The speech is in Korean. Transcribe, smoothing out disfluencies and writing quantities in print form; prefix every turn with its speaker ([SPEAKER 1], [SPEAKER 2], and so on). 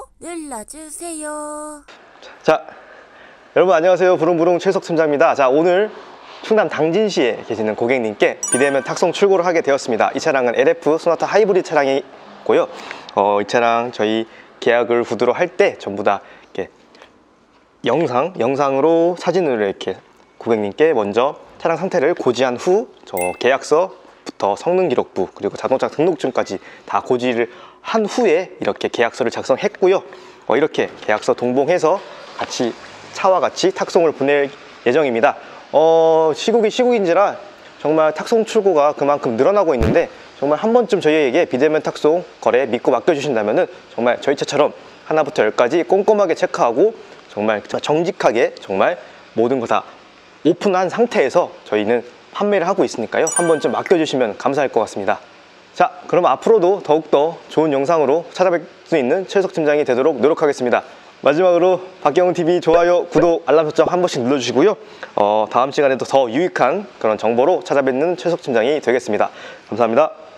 [SPEAKER 1] 좋아요 눌러주세요.
[SPEAKER 2] 자, 여러분 안녕하세요. 부릉부릉 최석 팀장입니다. 자, 오늘 충남 당진시에 계시는 고객님께 비대면 탁송 출고를 하게 되었습니다. 이 차량은 LF 소나타 하이브리드 차량이고요. 이 차량 저희 계약을 구두로 할 때 전부 다 이렇게 영상으로 사진으로 이렇게 고객님께 먼저 차량 상태를 고지한 후 저 계약서부터 성능기록부 그리고 자동차 등록증까지 다 고지를 한 후에 이렇게 계약서를 작성했고요. 이렇게 계약서 동봉해서 같이 차와 같이 탁송을 보낼 예정입니다. 시국이 시국인지라 정말 탁송 출고가 그만큼 늘어나고 있는데 정말 한 번쯤 저희에게 비대면 탁송 거래 믿고 맡겨주신다면 정말 저희 차처럼 하나부터 열까지 꼼꼼하게 체크하고 정말 정직하게 정말 모든 거 다 오픈한 상태에서 저희는 판매를 하고 있으니까요. 한 번쯤 맡겨주시면 감사할 것 같습니다. 자, 그럼 앞으로도 더욱더 좋은 영상으로 찾아뵐 수 있는 최석 팀장이 되도록 노력하겠습니다. 마지막으로 박경훈TV 좋아요, 구독, 알람 설정 한 번씩 눌러주시고요. 다음 시간에도 더 유익한 그런 정보로 찾아뵙는 최석 팀장이 되겠습니다. 감사합니다.